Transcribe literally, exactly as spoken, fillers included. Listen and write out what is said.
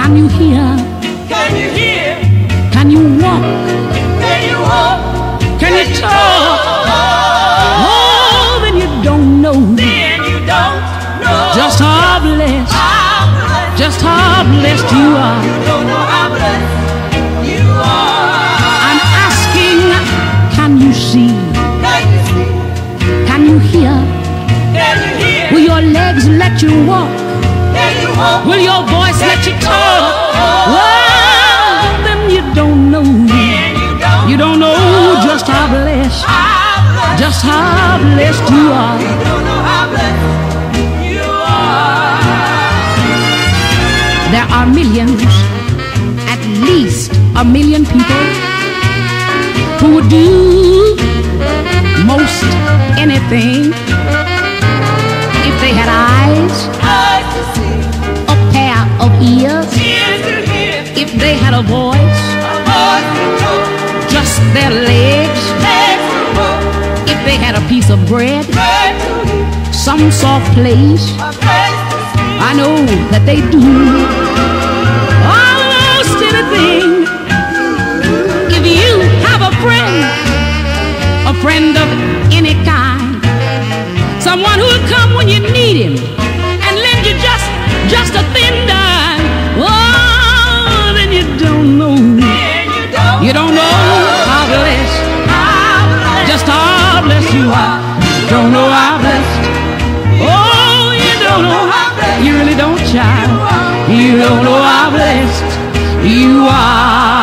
Can you hear? Can you hear? Can you walk? Can you walk? Can you talk? Oh, then you don't know. Then you don't know. Just how blessed, How blessed just how blessed you are. you don't know how blessed you are. I'm asking, can you see? Can you see? Can you hear? Can you hear? Will your legs let you walk? Can you walk? Will your voice let you talk? Well, then you don't know. Then you don't You don't know just how blessed, how blessed just how blessed you are. you don't know how blessed you are. There are millions, at least a million people who would do most anything if they had eyes, Eyes to see, a pair of ears, ears to hear, if they had a voice, a voice to talk, just their legs, legs to walk, if they had a piece of bread, bread to eat, some soft place, a place to sleep. I know that they do almost anything. If you have a friend, a friend of any kind, someone who'll come when you need him and lend you just, just a thin dime, oh, then you don't know. Then you don't You don't know how blessed, how blessed just how blessed you are. Don't know how blessed. Oh, you don't know how blessed. You really don't, child. You don't know how blessed you are.